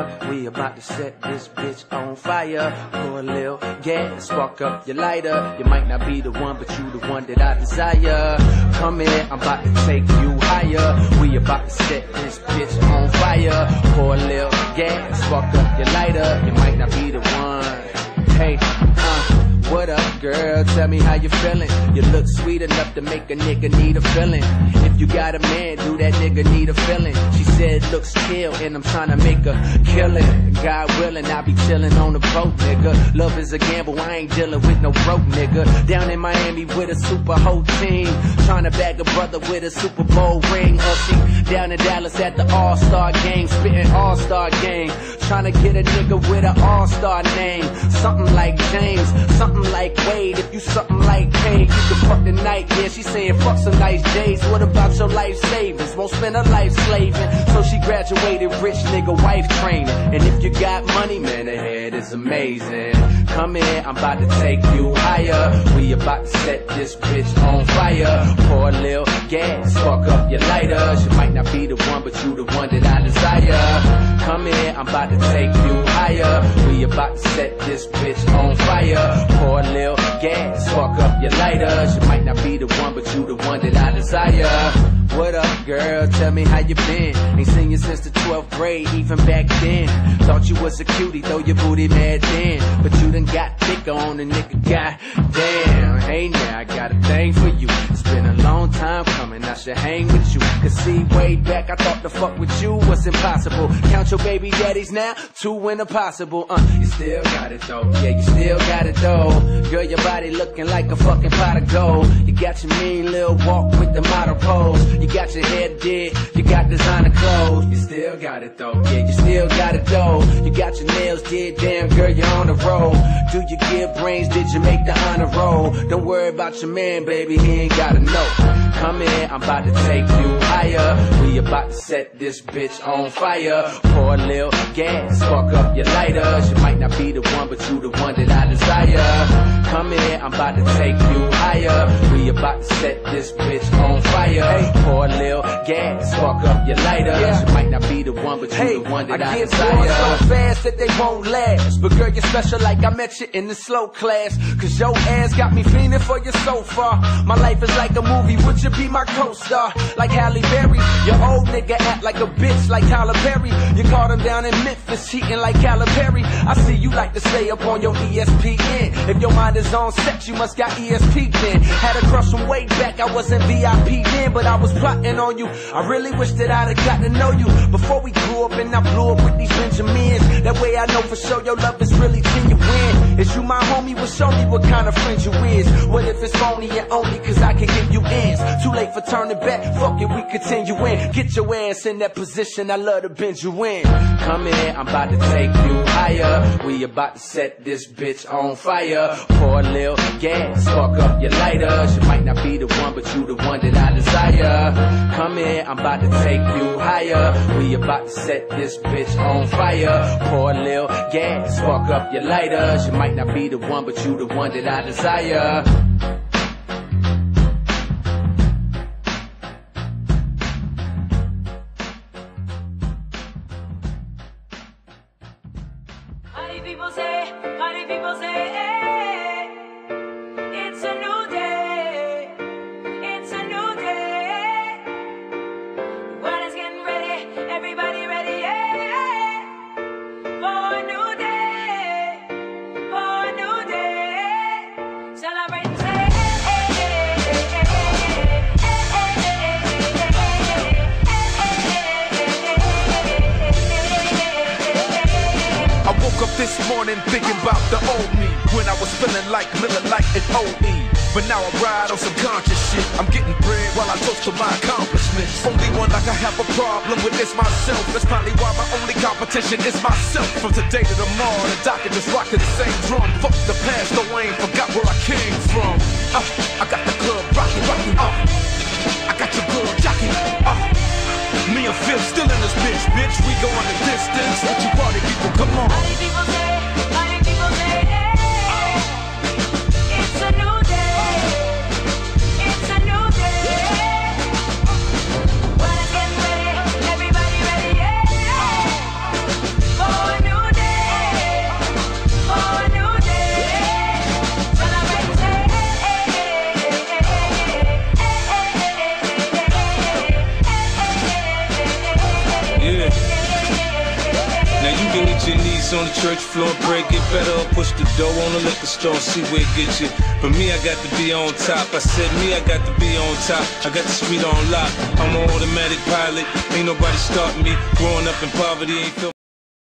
We about to set this bitch on fire. Pour a little gas, spark up your lighter. You might not be the one, but you the one that I desire. Come in, I'm about to take you higher. We about to set this bitch on fire. Pour a little gas, spark up your lighter. You might not be the one. Hey, what up, girl? Tell me how you feeling. You look sweet enough to make a nigga need a feeling. If you got a man, do that nigga need a feeling? She said looks kill, and I'm trying to make a killing. God willing, I'll be chilling on the boat, nigga. Love is a gamble, I ain't dealing with no broke nigga. Down in Miami with a super whole team, trying to bag a brother with a Super Bowl ring. Or she down in Dallas at the All-Star game, spitting All-Star game, trying to get a nigga with an All-Star name. Something like James, something like Wade. If you something like Kane, you can fuck the night. Yeah, she saying fuck some nice days. What about your life savings? Won't spend her life slaving. So she graduated rich nigga wife training. And if you got money, man, the head is amazing. Come in, I'm about to take you higher. We about to set this bitch on fire. Pour a little gas, spark up your lighter. She might not be the one, but you the one that I desire. Come in, I'm about to take you higher. We about to set this bitch on fire. Pour a little gas, spark up your lighter. She might not be the one, but you the one that I desire. What up, girl? Tell me how you been. Ain't seen you since the 12th grade, even back then. Thought you was a cutie, throw your booty mad then. But you done got thicker on the nigga, goddamn. Hey now, I got a thing for you. It's been a long time coming, I should hang with you. Cause see, way back, I thought the fuck with you was impossible. Count your baby daddies now, 2 in a possible. You still got it though, yeah, you still got it though. Girl, your body looking like a fucking pot of gold. You got your mean little walk with the model pose. You got your hair did, you got designer clothes. You still got it though, yeah, you still got it though. You got your nails did, damn girl, you're on the road. Do you give brains, did you make the honor roll? Don't worry about your man, baby, he ain't gotta know. Come in, I'm about to take you higher. We about to set this bitch on fire. Pour a little gas, spark up your lighter. She might not be the one, but you the one that I desire. Come in, I'm about to take you higher. We about to set this bitch on fire. Pour a little gas, spark up your lighter. She might not be the one, but you the one that I desire. I get so fast that they won't last. But girl, you're special like I met you in the slow class. Cause your ass got me fiending for you so far. My life is like a movie, would you be my co-star? Like Halle Berry, your old nigga act like a bitch like Tyler Perry. You caught him down in Memphis, cheating like Calipari. I see you like to stay up on your ESPN. If your mind is on set, you must got ESP then. Had a crush from way back, I wasn't VIP then, but I was plotting on you. I really wish that I'd have got to know you before we grew up and I blew up with these Benjamins. That way I know for sure your love is really genuine. Is you my homie? Well, show me what kind of friend you is. What if it's phony and only cause I can give you ends? Too late for turning back, fuck it, we continue in. Get your ass in that position, I love to bend you in. Come in, I'm about to take you higher. We about to set this bitch on fire. Pour a little gas, spark up your lighter. She might not be the one, but you the one that I desire. Come in, I'm about to take you higher. We about to set this bitch on fire. Pour a little gas, spark up your lighter. She might not be the one, but you the one that I desire. People say, hey, it's a new day, it's a new day. The world is getting ready, everybody ready, yeah, for a new day, for a new day. Celebrate and say, I woke up this morning thinking about the old me, when I was feeling like Miller Lite and OE. But now I ride on some conscious shit. I'm getting bread while I toast to my accomplishments. Only one like I have a problem with is myself. That's probably why my only competition is myself. From today to tomorrow, the doctor just rocking the same drum. Fuck the past, though I ain't forgot where I came from. I got the club rocking, I got your girl jockey, me and Phil still in this bitch. We going the distance. What you party people, come on. Party people say, hey, it's a new day, it's a new day. Well, it's getting ready, everybody ready, yeah, for on the church floor and pray, get better, or push the dough on the liquor store and see where it gets you. But me, I got to be on top. I said me, I got to be on top. I got the street on lock. I'm an automatic pilot. Ain't nobody starting me. Growing up in poverty, ain't feel